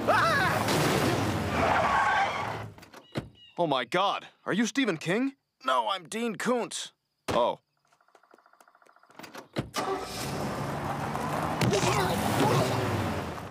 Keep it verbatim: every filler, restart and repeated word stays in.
Oh my God, are you Stephen King? No, I'm Dean Koontz. Oh.